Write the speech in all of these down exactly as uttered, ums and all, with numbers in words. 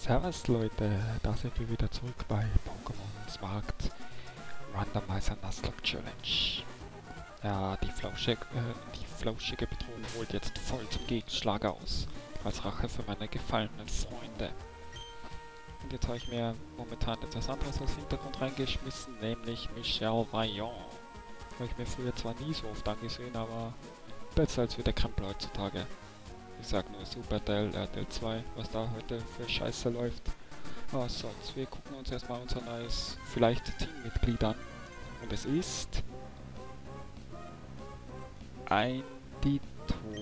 Servus Leute, da sind wir wieder zurück bei Pokémon Smart Randomizer Nuzlocke Challenge. Ja, die, Flauschig, äh, die flauschige Bedrohung holt jetzt voll zum Gegenschlag aus, als Rache für meine gefallenen Freunde. Und jetzt habe ich mir momentan etwas anderes als Hintergrund reingeschmissen, nämlich Michelle Vaillant. Habe ich mir früher zwar nie so oft angesehen, aber besser als wie der Krempel heutzutage. Ich sag nur Super Del, R T L zwei, was da heute für Scheiße läuft. Aber sonst, wir gucken uns erstmal unser neues, vielleicht Teammitglied an. Und es ist ein Ditto.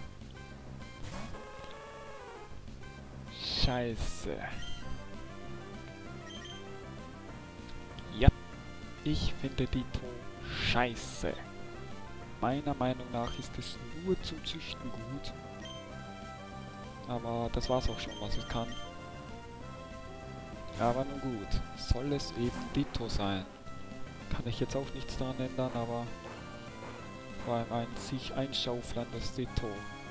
Scheiße. Ja, ich finde Ditto scheiße. Meiner Meinung nach ist es nur zum Züchten gut. Aber das war's auch schon, was es kann. Aber nun gut, soll es eben Ditto sein. Kann ich jetzt auch nichts daran ändern, aber vor allem ein sich einschauflendes Ditto.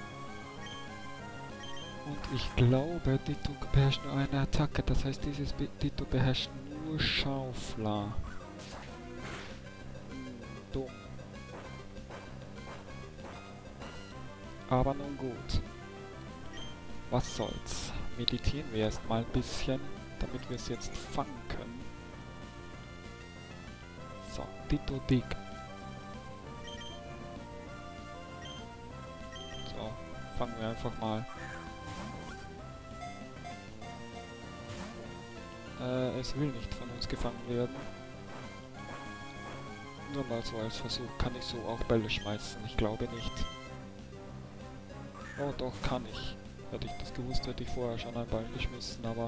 Und ich glaube, Ditto beherrscht nur eine Attacke, das heißt, dieses Ditto beherrscht nur Schaufler. Hm, dumm. Aber nun gut. Was soll's? Meditieren wir erstmal ein bisschen, damit wir es jetzt fangen können. So, Ditto Dig. So, fangen wir einfach mal. Äh, es will nicht von uns gefangen werden. Nur mal so als Versuch. Kann ich so auch Bälle schmeißen? Ich glaube nicht. Oh doch, kann ich. Hätte ich das gewusst, hätte ich vorher schon einen Ball geschmissen, aber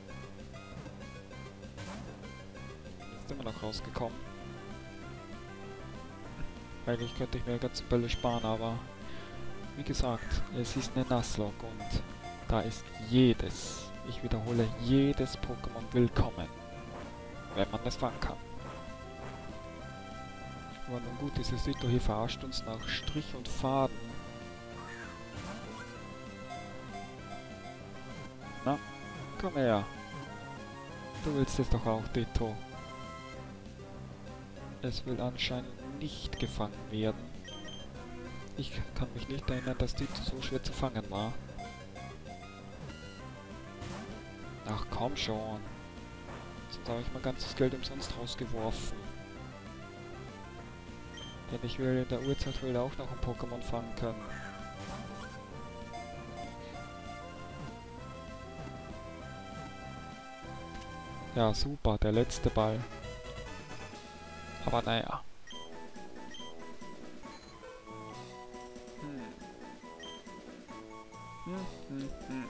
ist immer noch rausgekommen. Eigentlich könnte ich mir ganze Bälle sparen, aber wie gesagt, es ist eine Nuzlocke und da ist jedes, ich wiederhole, jedes Pokémon willkommen, wenn man es fangen kann. Aber nun gut, dieses Ditto hier verarscht uns nach Strich und Faden. Na, komm her. Du willst es doch auch, Ditto. Es will anscheinend nicht gefangen werden. Ich kann mich nicht erinnern, dass Ditto so schwer zu fangen war. Ach komm schon. Sonst habe ich mein ganzes Geld umsonst rausgeworfen. Denn ich will in der Urzeithöhle auch noch ein Pokémon fangen können. Ja, super, der letzte Ball. Aber naja. Hm. Hm, hm, hm.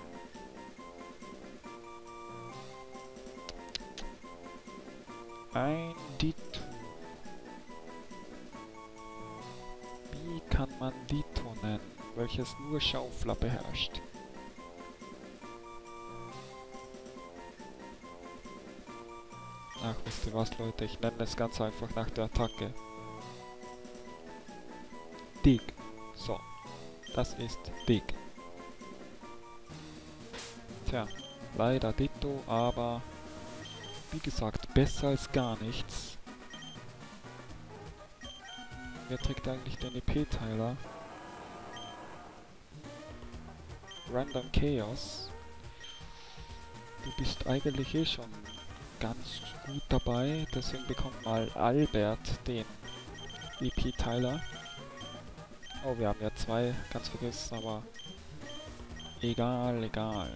Ein Ditto. Wie kann man Ditto nennen, welches nur Schaufler beherrscht? Ach, wisst ihr was, Leute? Ich nenne es ganz einfach nach der Attacke. Dig. So. Das ist Dig. Tja, leider Ditto, aber wie gesagt, besser als gar nichts. Wer trägt eigentlich den E P-Teiler? Random Chaos. Du bist eigentlich eh schon ganz gut dabei, deswegen bekommt mal Albert den E P-Teiler. Oh, wir haben ja zwei, ganz vergessen, aber egal, egal.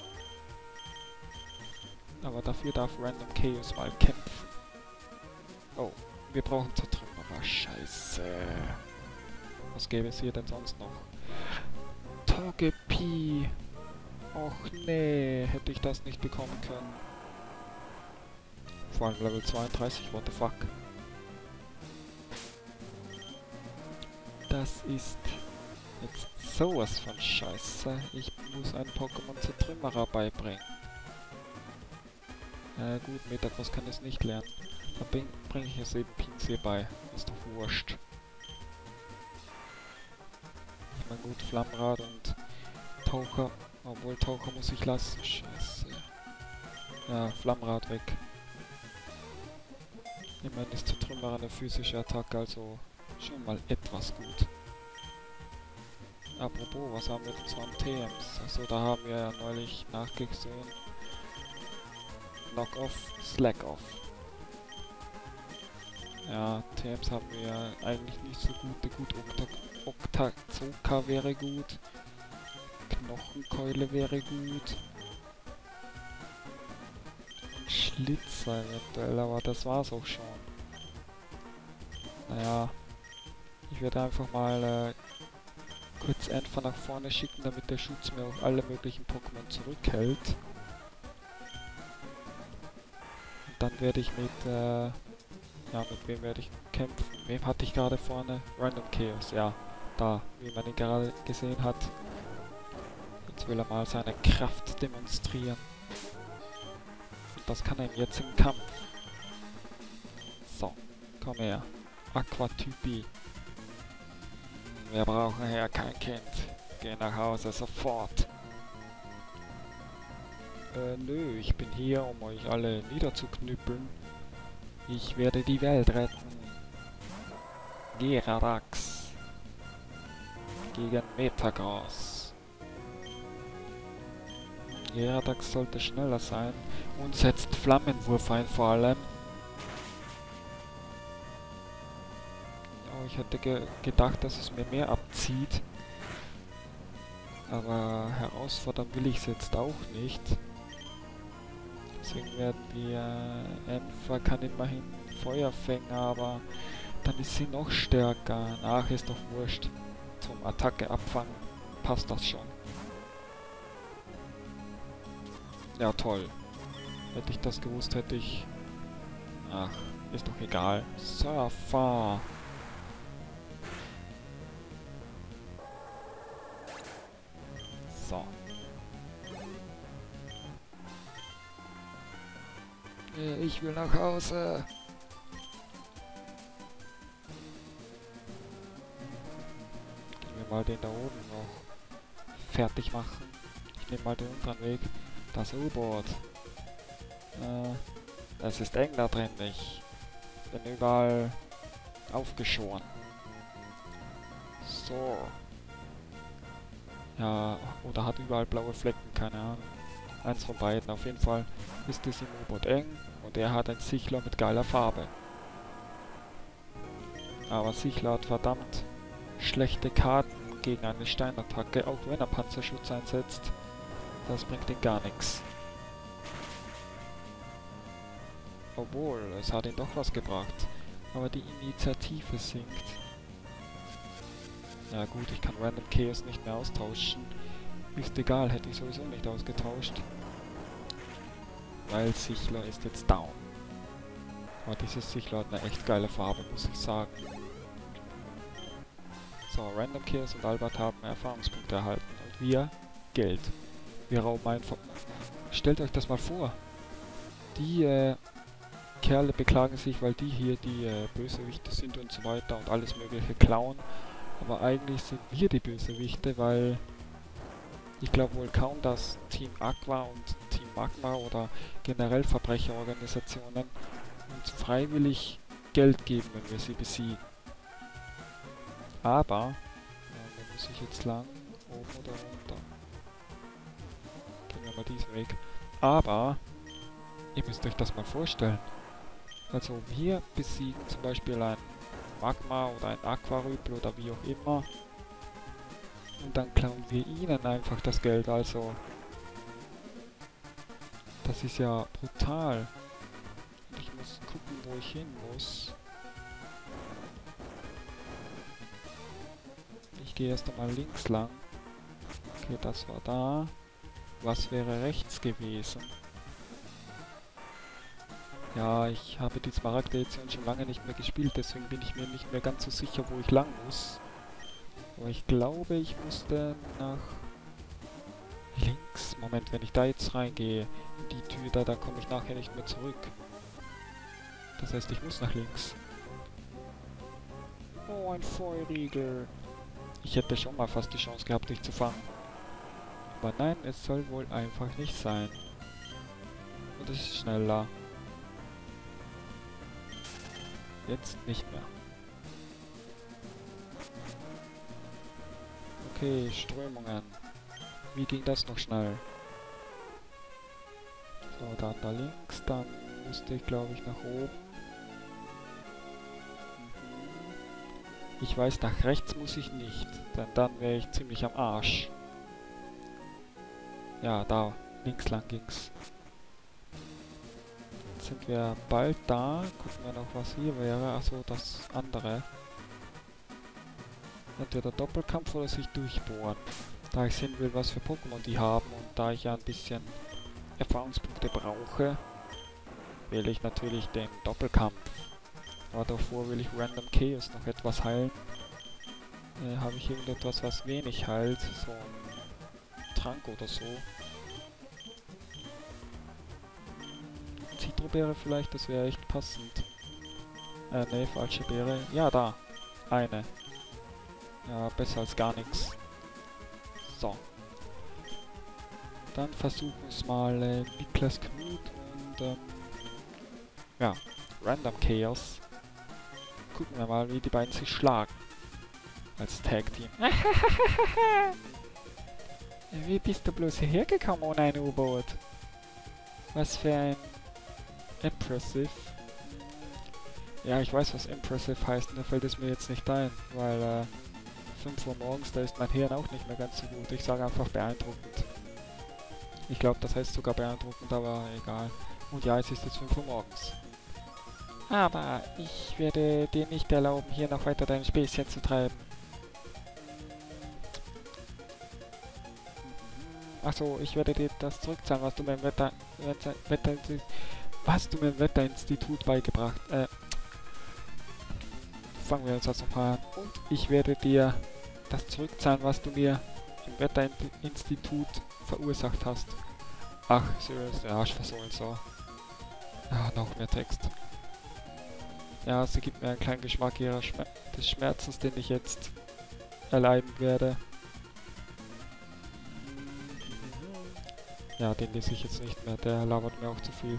Aber dafür darf Random Chaos mal kämpfen. Oh, wir brauchen Zertrümmerer, scheiße. Was gäbe es hier denn sonst noch? Togepi! Och nee, hätte ich das nicht bekommen können. Vor allem Level zweiunddreißig, what the fuck. Das ist jetzt sowas von Scheiße. Ich muss einen Pokémon Zertrümmerer beibringen. Ja gut, Metagross kann es nicht lernen. Dann bringe ich es eben Pinsir bei. Ist doch wurscht. Ich meine gut, Flammrad und Taucher. Obwohl Taucher muss ich lassen. Scheiße. Ja, Flammrad weg. Immerhin ist Zertrümmerer eine physische Attacke, also schon mal etwas gut. Apropos, was haben wir denn so an T Ms? Achso, da haben wir ja neulich nachgesehen. Knock-off, Slack-off. Ja, T Ms haben wir ja eigentlich nicht so gute. Gut, Oktazoka wäre gut. Knochenkeule wäre gut. Schlitzer eventuell, aber das war's auch schon. Naja, ich werde einfach mal äh, kurz Enfer nach vorne schicken, damit der Schutz mir auch alle möglichen Pokémon zurückhält. Und dann werde ich mit, äh, ja, mit wem werde ich kämpfen? Wem hatte ich gerade vorne? Random Chaos, ja, da, wie man ihn gerade gesehen hat. Jetzt will er mal seine Kraft demonstrieren. Das kann er jetzt im Kampf. So, komm her. Aquatypie. Wir brauchen hier kein Kind. Geh nach Hause sofort. Äh, nö, ich bin hier, um euch alle niederzuknüppeln. Ich werde die Welt retten. Geradax. Gegen Metagross. Geradax sollte schneller sein. Und setzt Flammenwurf ein vor allem. Oh, ich hätte ge gedacht, dass es mir mehr abzieht. Aber herausfordern will ich es jetzt auch nicht. Deswegen werden wir... Enfer kann immerhin Feuerfänger, aber dann ist sie noch stärker. Ach, ist doch wurscht. Zum Attacke abfangen passt das schon. Ja, toll. Hätte ich das gewusst, hätte ich... Ach, ist doch egal. Surfer. So. Ich will nach Hause. Gehen wir mal den da oben noch fertig machen. Ich nehme mal den unteren Weg. Das U-Boot. Äh, es ist eng da drin. Ich bin überall aufgeschoren. So. Ja, oder hat überall blaue Flecken, keine Ahnung. Eins von beiden. Auf jeden Fall ist es im U-Boot eng und er hat ein Sichler mit geiler Farbe. Aber Sichler hat verdammt schlechte Karten gegen eine Steinattacke, auch wenn er Panzerschutz einsetzt. Das bringt ihm gar nichts. Obwohl, es hat ihm doch was gebracht. Aber die Initiative sinkt. Ja gut, ich kann Random Chaos nicht mehr austauschen. Ist egal, hätte ich sowieso nicht ausgetauscht. Weil Sichler ist jetzt down. Aber dieses Sichler hat eine echt geile Farbe, muss ich sagen. So, Random Chaos und Albert haben Erfahrungspunkte erhalten. Und wir Geld. Wir rauben einfach... Stellt euch das mal vor. Die äh, Kerle beklagen sich, weil die hier die äh, Bösewichte sind und so weiter und alles mögliche klauen. Aber eigentlich sind wir die Bösewichte, weil ich glaube wohl kaum, dass Team Aqua und Team Magma oder generell Verbrecherorganisationen uns freiwillig Geld geben, wenn wir sie besiegen. Aber, ja, wo muss ich jetzt lang? Oben oder runter? Gehen wir mal diesen Weg. Aber, ihr müsst euch das mal vorstellen. Also wir besiegen zum Beispiel ein Magma oder ein Aquarübel oder wie auch immer. Und dann klauen wir ihnen einfach das Geld, also... Das ist ja brutal. Und ich muss gucken, wo ich hin muss. Ich gehe erst einmal links lang. Okay, das war da. Was wäre rechts gewesen? Ja, ich habe die Smaragd-Edition schon lange nicht mehr gespielt, deswegen bin ich mir nicht mehr ganz so sicher, wo ich lang muss. Aber ich glaube, ich musste nach links. Moment, wenn ich da jetzt reingehe, in die Tür da, dann komme ich nachher nicht mehr zurück. Das heißt, ich muss nach links. Oh, ein Feuerriegel. Ich hätte schon mal fast die Chance gehabt, dich zu fangen. Aber nein, es soll wohl einfach nicht sein. Und es ist schneller. Jetzt nicht mehr. Okay, Strömungen. Wie ging das noch schnell? So, dann da links, dann müsste ich glaube ich nach oben. Ich weiß, nach rechts muss ich nicht, denn dann wäre ich ziemlich am Arsch. Ja, da, links lang ging's. Jetzt sind wir bald da. Gucken wir noch, was hier wäre. Achso, das andere. Entweder Doppelkampf oder sich durchbohren. Da ich sehen will, was für Pokémon die haben und da ich ja ein bisschen Erfahrungspunkte brauche, wähle ich natürlich den Doppelkampf. Aber davor will ich Random Chaos noch etwas heilen. Äh, habe ich irgendetwas, was wenig heilt? So ein Trank oder so. Zitrobeere vielleicht, das wäre echt passend. Äh, ne, falsche Beere. Ja, da. Eine. Ja, besser als gar nichts. So. Dann versuchen wir es mal äh, Niklas Knut und ähm, ja, Random Chaos. Gucken wir mal, wie die beiden sich schlagen. Als Tag-Team. Wie bist du bloß hierher gekommen ohne ein U-Boot? Was für ein Impressive. Ja, ich weiß, was Impressive heißt, nur fällt es mir jetzt nicht ein, weil äh, fünf Uhr morgens, da ist mein Hirn auch nicht mehr ganz so gut. Ich sage einfach beeindruckend. Ich glaube, das heißt sogar beeindruckend, aber egal. Und ja, es ist jetzt fünf Uhr morgens. Aber ich werde dir nicht erlauben, hier noch weiter dein Späßchen zu treiben. Achso, ich werde dir das zurückzahlen, was du mir im Wetter... Wetter, Wetter was du mir im Wetterinstitut beigebracht... Äh... Fangen wir uns das nochmal an. Und ich werde dir das zurückzahlen, was du mir im Wetterinstitut verursacht hast. Ach, serious, der Arsch versohlen so. Ah, noch mehr Text. Ja, sie gibt mir einen kleinen Geschmack ihrer Schmer des Schmerzens, den ich jetzt erleiden werde. Ja, den lese ich jetzt nicht mehr, der labert mir auch zu viel.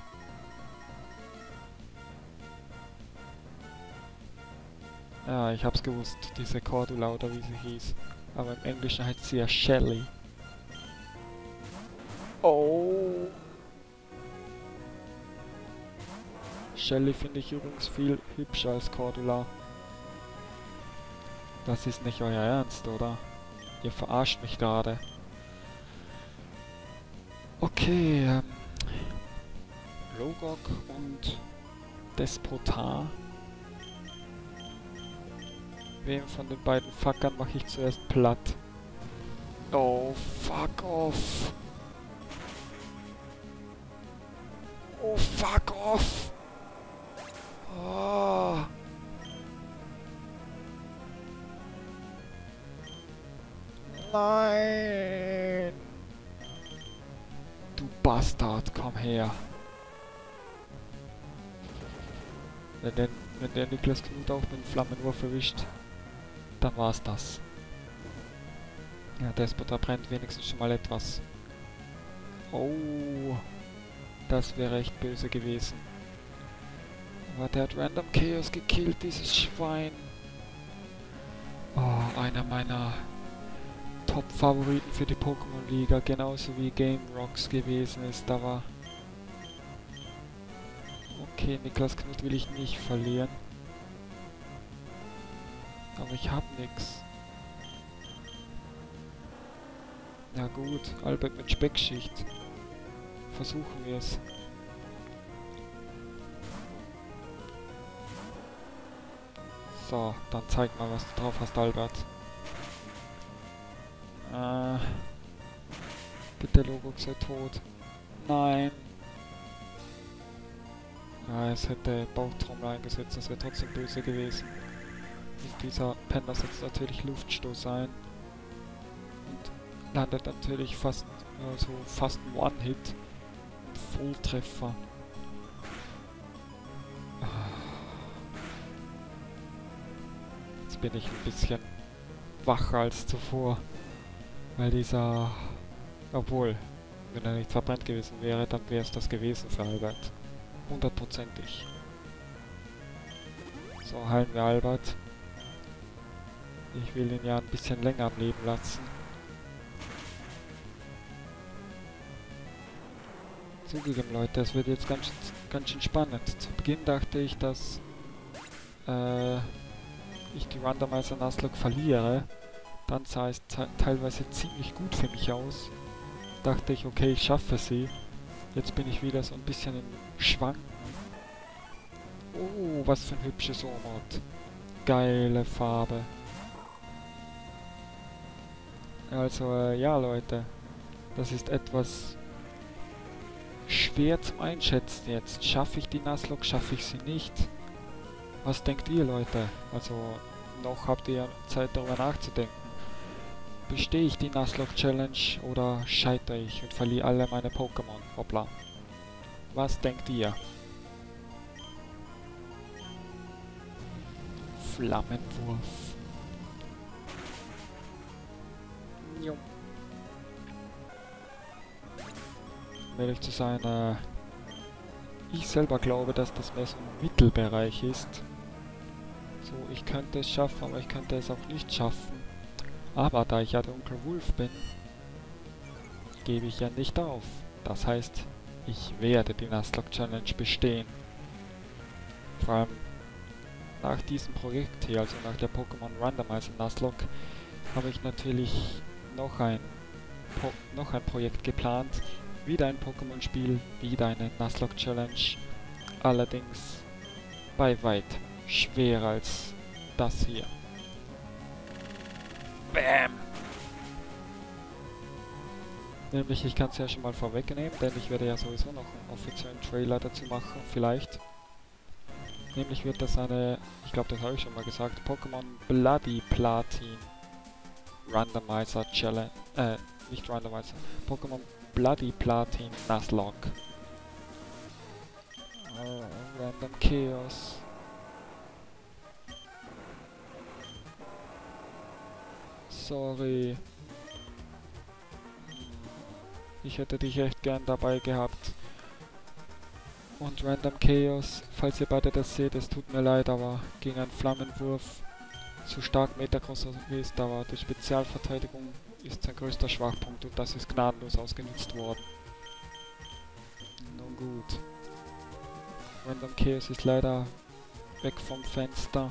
Ja, ich hab's gewusst, diese Cordula oder wie sie hieß. Aber im Englischen heißt sie ja Shelly. Oh! Shelly finde ich übrigens viel hübscher als Cordula. Das ist nicht euer Ernst, oder? Ihr verarscht mich gerade. Okay, ähm... Logok und Despotar. Wem von den beiden Fuckern mache ich zuerst platt? Oh, fuck off! Oh, fuck off! Oh. Nein! Du Bastard, komm her! Wenn der, wenn der Niklas Knut auch mit dem Flammenwurf erwischt, dann war's das. Ja, Despota brennt wenigstens schon mal etwas. Oh, das wäre echt böse gewesen. Aber der hat Random Chaos gekillt, dieses Schwein. Oh, einer meiner Top-Favoriten für die Pokémon-Liga, genauso wie Game Rocks gewesen ist, aber... Okay, Niklas Knut will ich nicht verlieren. Aber ich hab nix. Na gut, Albert mit Speckschicht. Versuchen wir es. So, dann zeig mal, was du drauf hast, Albert. Äh, bitte Logok sei tot. Nein. Ah, es hätte Bauchtrommel eingesetzt, das wäre trotzdem böse gewesen. Und dieser Penner setzt natürlich Luftstoß ein. Und landet natürlich fast, also fast ein One-Hit. Volltreffer. Jetzt bin ich ein bisschen wacher als zuvor. Weil dieser... Obwohl... Wenn er nicht verbrannt gewesen wäre, dann wäre es das gewesen für Albert. Hundertprozentig. So, heilen wir Albert. Ich will ihn ja ein bisschen länger am Leben lassen. Zugegeben, Leute, es wird jetzt ganz, ganz schön spannend. Zu Beginn dachte ich, dass äh, ich die Randomizer Nuzlocke verliere. Dann sah es teilweise ziemlich gut für mich aus. Dachte ich, okay, ich schaffe sie. Jetzt bin ich wieder so ein bisschen im Schwanken. Oh, was für ein hübsches Omod. Geile Farbe. Also, äh, ja, Leute. Das ist etwas schwer zum Einschätzen jetzt. Schaffe ich die Nuzlocke, schaffe ich sie nicht? Was denkt ihr, Leute? Also, noch habt ihr ja Zeit darüber nachzudenken. Bestehe ich die Nuzlocke Challenge oder scheitere ich und verliere alle meine Pokémon? Hoppla. Was denkt ihr? Flammenwurf. Jo. Um ehrlich zu sein, äh, ich selber glaube, dass das mehr so ein Mittelbereich ist. So, ich könnte es schaffen, aber ich könnte es auch nicht schaffen. Aber da ich ja der Onkel Wolf bin, gebe ich ja nicht auf. Das heißt, ich werde die Nuzlocke Challenge bestehen. Vor allem nach diesem Projekt hier, also nach der Pokémon Randomizer Nuzlocke, habe ich natürlich noch ein, po noch ein Projekt geplant. Wieder ein Pokémon-Spiel, wieder eine Nuzlocke Challenge. Allerdings bei weit schwerer als das hier. Bam! Nämlich, ich kann es ja schon mal vorwegnehmen, denn ich werde ja sowieso noch einen offiziellen Trailer dazu machen, vielleicht. Nämlich wird das eine, ich glaube, das habe ich schon mal gesagt, Pokémon Bloody Platin Randomizer Challenge, äh, nicht Randomizer, Pokémon Bloody Platin Nuzlocke. Oh, Random Chaos. Sorry. Ich hätte dich echt gern dabei gehabt. Und Random Chaos, falls ihr beide das seht, es tut mir leid, aber gegen einen Flammenwurf zu stark Metagross ist, aber die Spezialverteidigung ist sein größter Schwachpunkt und das ist gnadenlos ausgenutzt worden. Nun gut. Random Chaos ist leider weg vom Fenster.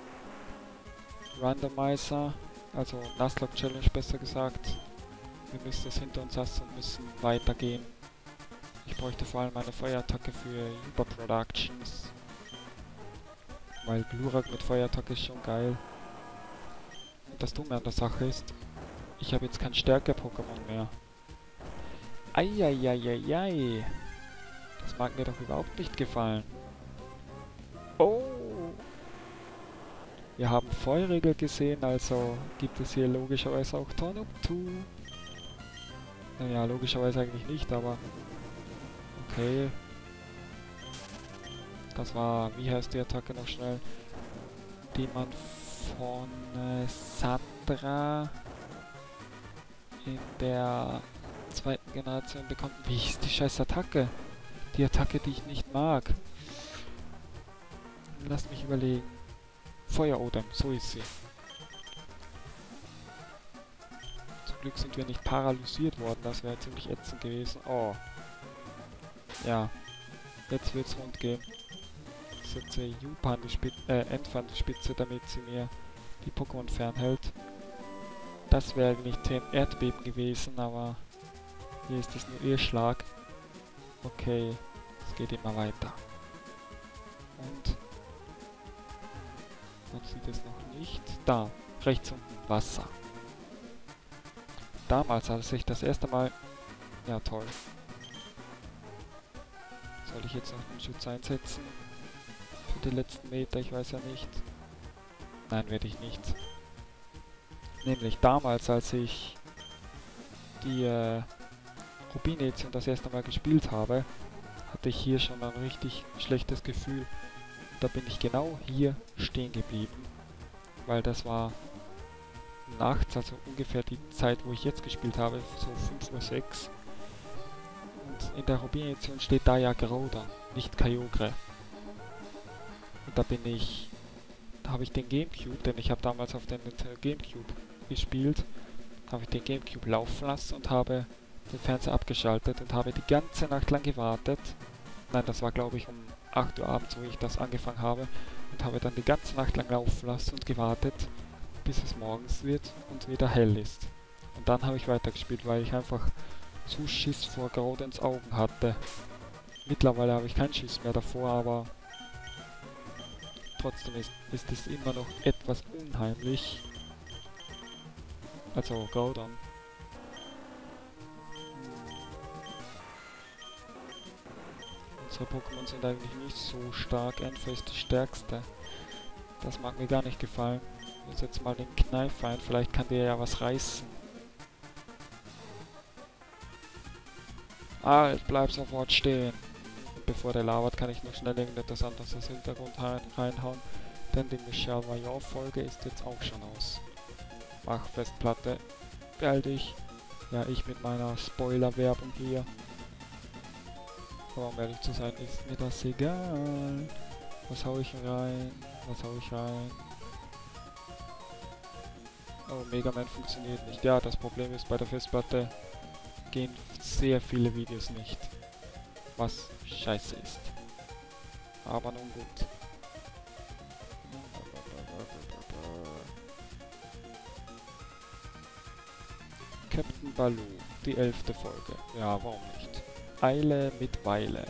Randomizer, also Nuzlocke Challenge besser gesagt. Wir müssen das hinter uns lassen und müssen weitergehen. Ich bräuchte vor allem eine Feuerattacke für Uber Productions. Weil Glurak mit Feuerattacke ist schon geil. Und das Dumme an der Sache ist, ich habe jetzt kein Stärke-Pokémon mehr. Eieieiei. Das mag mir doch überhaupt nicht gefallen. Oh! Wir haben Feuerregel gesehen, also gibt es hier logischerweise auch Tonoptu. Naja, logischerweise eigentlich nicht, aber okay. Das war, wie heißt die Attacke noch schnell? Die man von äh, Sandra in der zweiten Generation bekommt. Wie hieß die scheiß Attacke? Die Attacke, die ich nicht mag. Lasst mich überlegen. Feuerodem, so ist sie. Zum Glück sind wir nicht paralysiert worden, das wäre ziemlich ätzend gewesen. Oh. Ja. Jetzt wird's rund gehen. Ich setze Jupa an die Spitze, äh, Enfa an die Spitze, damit sie mir die Pokémon fernhält. Das wäre eigentlich ein Erdbeben gewesen, aber hier ist es nur ihr Schlag. Okay, es geht immer weiter. Und man sieht es noch nicht. Da, rechts unten, Wasser. Damals, als ich das erste Mal... Ja, toll. Soll ich jetzt noch den Schutz einsetzen? Für die letzten Meter, ich weiß ja nicht. Nein, werde ich nicht. Nämlich damals, als ich die äh, Rubin-Edition das erste Mal gespielt habe, hatte ich hier schon ein richtig schlechtes Gefühl. Da bin ich genau hier stehen geblieben, weil das war nachts, also ungefähr die Zeit, wo ich jetzt gespielt habe, so fünf Uhr sechs. in der Rubin-Edition steht da ja Groudon, nicht Kyogre. Und da bin ich, da habe ich den Gamecube, denn ich habe damals auf den Gamecube gespielt, habe ich den Gamecube laufen lassen und habe den Fernseher abgeschaltet und habe die ganze Nacht lang gewartet. Nein, das war glaube ich um acht Uhr abends, wo ich das angefangen habe, und habe dann die ganze Nacht lang laufen lassen und gewartet, bis es morgens wird und wieder hell ist. Und dann habe ich weitergespielt, weil ich einfach zu Schiss vor Groudons Augen hatte. Mittlerweile habe ich keinen Schiss mehr davor, aber trotzdem ist, ist es immer noch etwas unheimlich. Also Groudon. Unsere Pokémon sind eigentlich nicht so stark. Entfer ist die stärkste. Das mag mir gar nicht gefallen. Ich setze jetzt mal den Kneif ein, vielleicht kann der ja was reißen. Halt, bleib sofort stehen. Und bevor der labert, kann ich noch schnell irgendetwas anderes als Hintergrund rein, reinhauen. Denn die Michelle Major-Folge ist jetzt auch schon aus. Mach Festplatte. Beeil dich. Ja, ich mit meiner Spoiler-Werbung hier. Aber um ehrlich zu sein, ist mir das egal. Was hau ich rein? Was hau ich rein? Oh, Mega Man funktioniert nicht. Ja, das Problem ist, bei der Festplatte gehen sehr viele Videos nicht. Was scheiße ist. Aber nun gut. Captain Baloo, die elfte Folge. Ja, warum nicht? Eile mit Weile.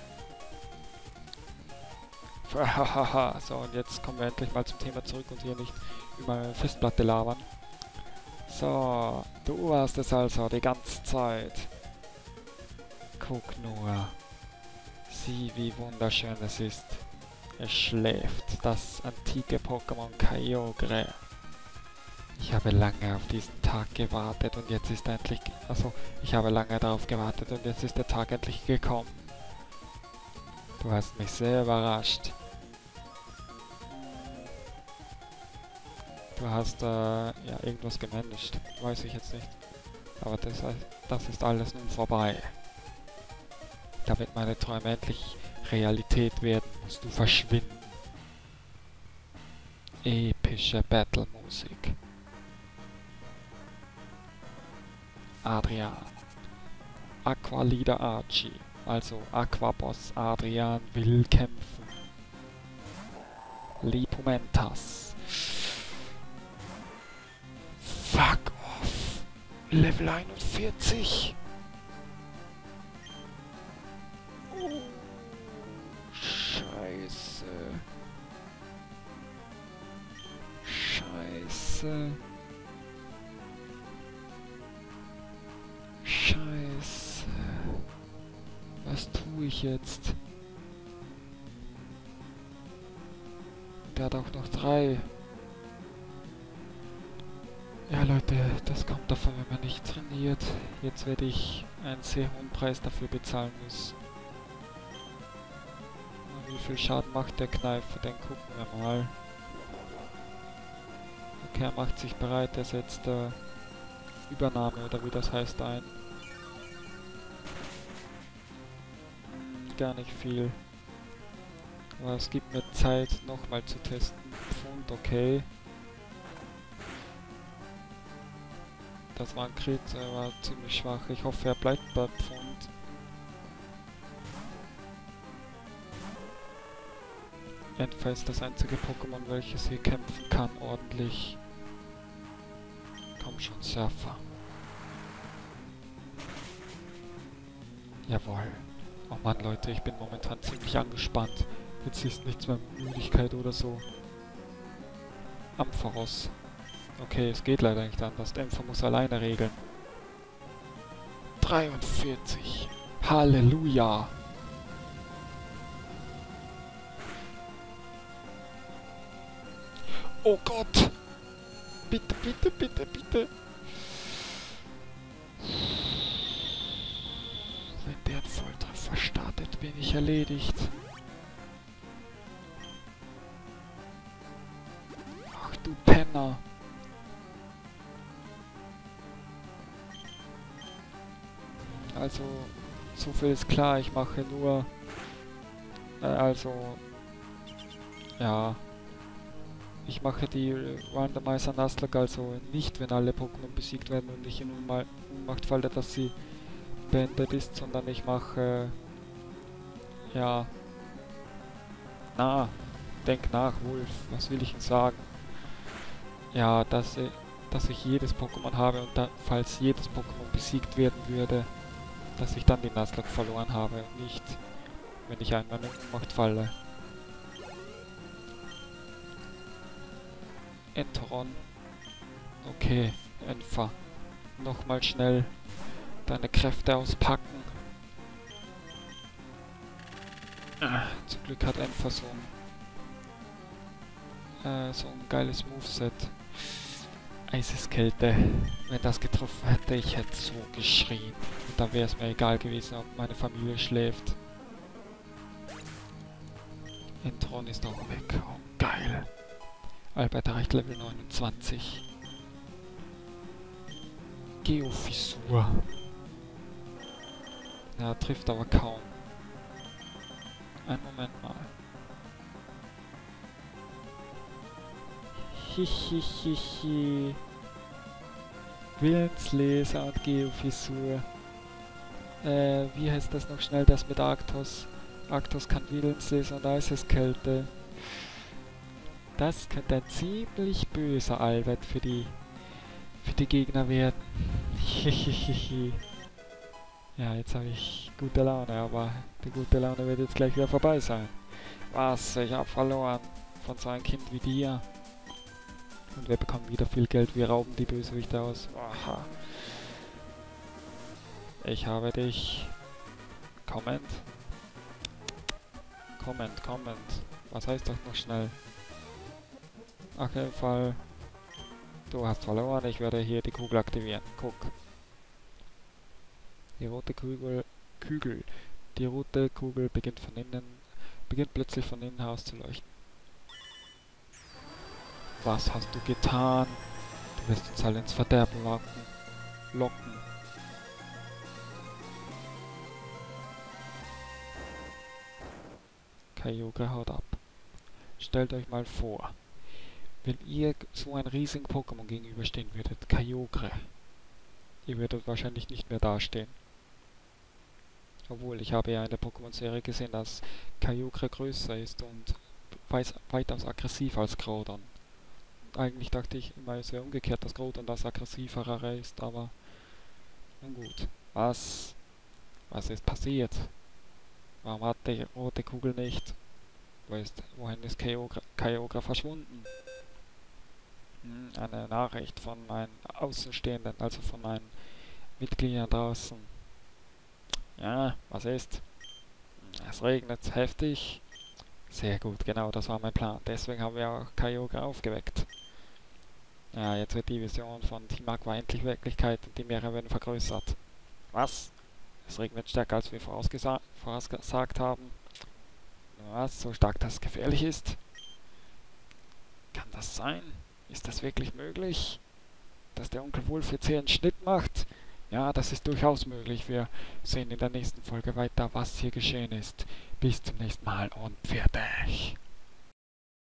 So, und jetzt kommen wir endlich mal zum Thema zurück und hier nicht über eine Festplatte labern. So, du warst es also die ganze Zeit. Guck nur. Sieh, wie wunderschön es ist. Es schläft, das antike Pokémon Kyogre. Ich habe lange auf diesen Tag gewartet und jetzt ist endlich... Also, ich habe lange darauf gewartet und jetzt ist der Tag endlich gekommen. Du hast mich sehr überrascht. Du hast, äh, ja, irgendwas gemanagt. Weiß ich jetzt nicht. Aber das, das ist alles nun vorbei. Damit meine Träume endlich Realität werden, musst du verschwinden. Epische Battle-Musik. Adrian. Aqua Leader Archie. Also Aquaboss Adrian will kämpfen. Lipumentas. Fuck off. Level einundvierzig. Oh, Scheiße. Scheiße. Scheiße. Was tue ich jetzt? Der hat auch noch drei. Ja Leute, das kommt davon, wenn man nicht trainiert. Jetzt werde ich einen sehr hohen Preis dafür bezahlen müssen. Wie viel Schaden macht der Kneifer? Den gucken wir mal. Okay, er macht sich bereit, er setzt äh, Übernahme oder wie das heißt ein. Gar nicht viel. Aber es gibt mir Zeit, nochmal zu testen. Pfund, okay. Das war ein Crit, er war ziemlich schwach. Ich hoffe, er bleibt bei Pfund. Entfer ist das einzige Pokémon, welches hier kämpfen kann, ordentlich. Komm schon, Surfer. Jawohl. Oh Mann, Leute, ich bin momentan ziemlich angespannt. Jetzt ist nichts mehr Müdigkeit oder so. Ampharos. Okay, es geht leider nicht anders. Entfer muss alleine regeln. dreiundvierzig. Halleluja. Oh Gott. Bitte, bitte, bitte, bitte. Wenn der einen Volltreffer startet, bin ich erledigt. Ach du Penner. Also so viel ist klar, ich mache nur, äh, also, ja, ich mache die Randomizer Nuzlocke also nicht, wenn alle Pokémon besiegt werden und ich in Unmacht falle, dass sie beendet ist, sondern ich mache, ja, na, denk nach, Wolf, was will ich Ihnen sagen? Ja, dass, dass ich jedes Pokémon habe und da, falls jedes Pokémon besiegt werden würde, dass ich dann die Nuzlocke verloren habe und nicht, wenn ich einmal in Unmacht falle. Enteron. Okay, Enfer. Nochmal schnell deine Kräfte auspacken. Ah, zum Glück hat Enfer so ein, äh, so ein geiles Moveset. Eiseskälte. Wenn das getroffen hätte, ich hätte so geschrien. Und dann wäre es mir egal gewesen, ob meine Familie schläft. Enteron ist auch weg. Oh, geil. Albert erreicht Level neunundzwanzig. Geofissur. Ja, trifft aber kaum. Einen Moment mal. Hihihihi. Willensleser und Geofissur. Äh, wie heißt das noch schnell, das mit Arktos? Arktos kann Willensleser und Eiseskälte. Das könnte ein ziemlich böser Albert für die für die Gegner werden. Ja, jetzt habe ich gute Laune, aber die gute Laune wird jetzt gleich wieder vorbei sein. Was? Ich habe verloren von so einem Kind wie dir. Und wir bekommen wieder viel Geld, wir rauben die Bösewichte aus. Aha. Ich habe dich. Comment. Comment, comment. Was heißt das noch schnell? Auf jeden Fall, du hast verloren, ich werde hier die Kugel aktivieren. Guck. Die rote Kugel, Kügel, die rote Kugel beginnt von innen, beginnt plötzlich von innen auszuleuchten. Was hast du getan? Du wirst uns alle ins Verderben locken. locken. Kyogre haut ab. Stellt euch mal vor, wenn ihr so ein riesigen Pokémon gegenüberstehen würdet, Kyogre, ihr würdet wahrscheinlich nicht mehr dastehen. Obwohl, ich habe ja in der Pokémon-Serie gesehen, dass Kyogre größer ist und weit, weitaus aggressiver als Groudon. Eigentlich dachte ich immer, es wäre umgekehrt, dass Groudon das aggressivere ist, aber nun gut. Was? Was ist passiert? Warum hat die rote Kugel nicht? Wo ist, wohin ist Kyogre, Kyogre verschwunden? Eine Nachricht von meinen Außenstehenden, also von meinen Mitgliedern draußen. Ja, was ist? Es regnet heftig. Sehr gut, genau, das war mein Plan. Deswegen haben wir auch Kyogre aufgeweckt. Ja, jetzt wird die Vision von Team Aqua endlich Wirklichkeit und die Meere werden vergrößert. Was? Es regnet stärker, als wir vorausgesa vorausgesagt haben. Was? So stark, dass es gefährlich ist? Kann das sein? Ist das wirklich möglich? Dass der Onkel Wolf jetzt hier einen Schnitt macht? Ja, das ist durchaus möglich. Wir sehen in der nächsten Folge weiter, was hier geschehen ist. Bis zum nächsten Mal und fertig.